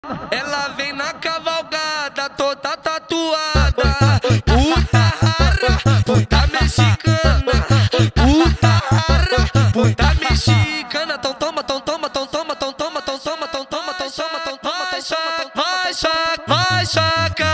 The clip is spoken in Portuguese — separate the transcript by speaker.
Speaker 1: Ela vem na cavalgada, toda tatuada. Puta rara, puta mexicana. Puta rara, puta mexicana. Tão toma, tão toma, tão toma, tão toma, tão toma, tão toma, tão toma, tão toma, tão toma, vai saca.